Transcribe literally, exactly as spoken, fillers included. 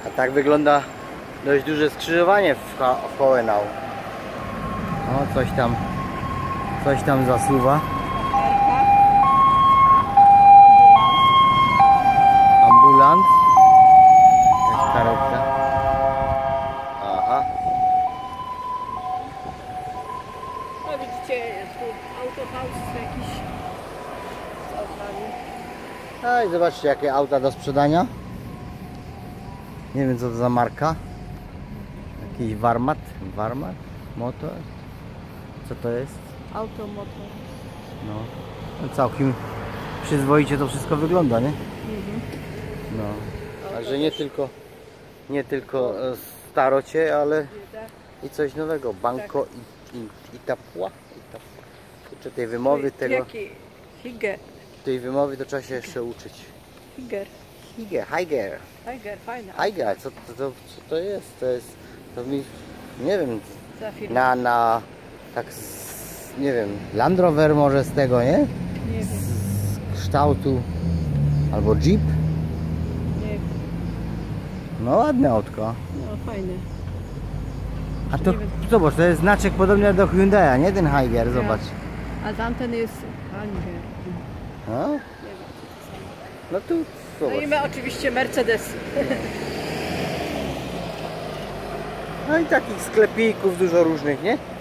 A tak wygląda dość duże skrzyżowanie w, w Hohenau. O, coś tam, coś tam zasuwa. Ambulans. Jakaś karetka. Aha. No widzicie, jest tu autohaus jakiś. No i zobaczcie, jakie auta do sprzedania. Nie wiem, co to za marka. Jakiś Warmat? Warmat? Motor? Co to jest? Automotor. No. No całkiem przyzwoicie to wszystko wygląda, nie? Mhm. No. Także nie tylko nie tylko starocie, ale i coś nowego. Banco i, i, Itapua. Itapua. Kurczę, tej wymowy tego. Jaki? Higer. Tej wymowy to trzeba się jeszcze uczyć. Higer. Higer, Higer. Higer, fajne. Higer, co to, to, co to jest? To jest, to mi, nie wiem, Za firmę. na, na, tak, z, nie wiem, Land Rover może z tego, nie? Nie wiem. Z kształtu, albo Jeep. Nie wiem. No ładne autko. No fajne. A to, Nie wiem. zobacz, to jest znaczek podobny do Hyundai'a, nie? Ten Higer, zobacz. A tamten jest Higer. No, Nie wiem. no tu, No i zobacz. my oczywiście Mercedes. No i takich sklepików dużo różnych, nie?